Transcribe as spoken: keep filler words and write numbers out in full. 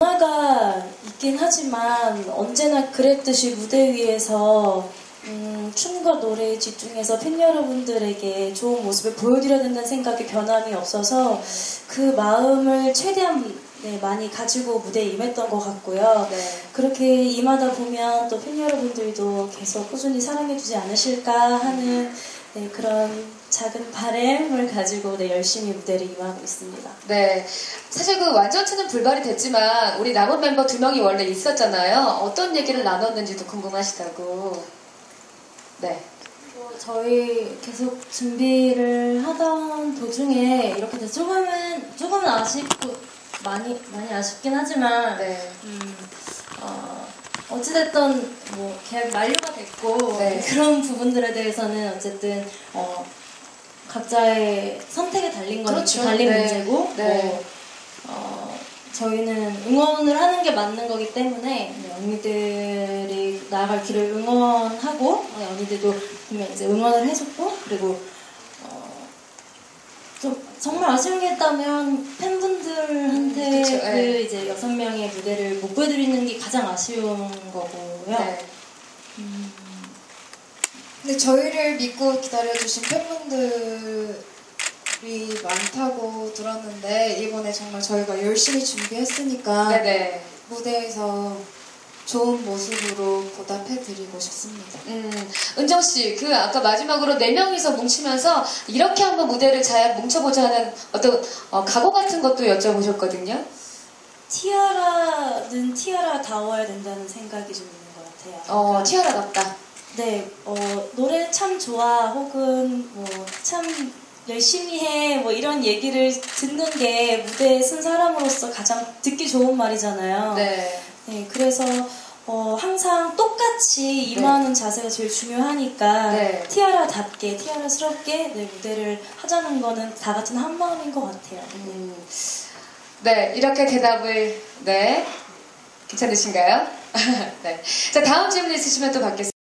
변화가 있긴 하지만 언제나 그랬듯이 무대 위에서 음, 춤과 노래에 집중해서 팬 여러분들에게 좋은 모습을 보여드려야 된다는 생각에 변함이 없어서 그 마음을 최대한 네, 많이 가지고 무대에 임했던 것 같고요. 네. 그렇게 임하다 보면 또 팬 여러분들도 계속 꾸준히 사랑해주지 않으실까 하는 네, 그런 작은 바람을 가지고 네, 열심히 무대를 임하고 있습니다. 네, 사실 그 완전체는 불발이 됐지만 우리 남은 멤버 두 명이 원래 있었잖아요. 어떤 얘기를 나눴는지도 궁금하시다고. 네. 뭐 저희 계속 준비를 하던 도중에 이렇게 돼서 조금은 조금은 아쉽고 많이 많이 아쉽긴 하지만 네. 음, 어, 어찌됐든 뭐 계약 만료가 됐고 네. 그런 부분들에 대해서는 어쨌든 어, 각자의 선택에 달린 건 그렇죠. 달린 네. 문제고 네. 뭐, 어, 저희는 응원을 하는 게 맞는 거기 때문에 네, 언니들이 나아갈 길을 응원하고 네, 언니들도 분명 이제 응원을 해줬고 그리고 어, 좀 정말 아쉬운 게 있다면 팬분들한테 음, 그쵸, 그 네. 이제 여섯 명의 무대를 못 보여드리는 게 가장 아쉬운 거고요. 네. 음, 근데 저희를 믿고 기다려주신 팬분들이 많다고 들었는데 이번에 정말 저희가 열심히 준비했으니까 네네. 무대에서 좋은 모습으로 보답해드리고 싶습니다. 음, 은정씨, 그 아까 마지막으로 네 명이서 뭉치면서 이렇게 한번 무대를 잘 뭉쳐보자 하는 어떤 어, 각오 같은 것도 여쭤보셨거든요. 티아라는 티아라다워야 된다는 생각이 좀 있는 것 같아요. 어, 그러니까 티아라 같다. 네, 어, 노래 참 좋아, 혹은 뭐 참 열심히 해, 뭐 이런 얘기를 듣는 게 무대에 쓴 사람으로서 가장 듣기 좋은 말이잖아요. 네. 네, 그래서 어, 항상 똑같이 임하는 자세가 제일 중요하니까 네. 티아라답게, 티아라스럽게 네, 무대를 하자는 거는 다 같은 한 마음인 것 같아요. 음, 네, 이렇게 대답을, 네. 괜찮으신가요? 네. 자, 다음 질문 있으시면 또 받겠습니다.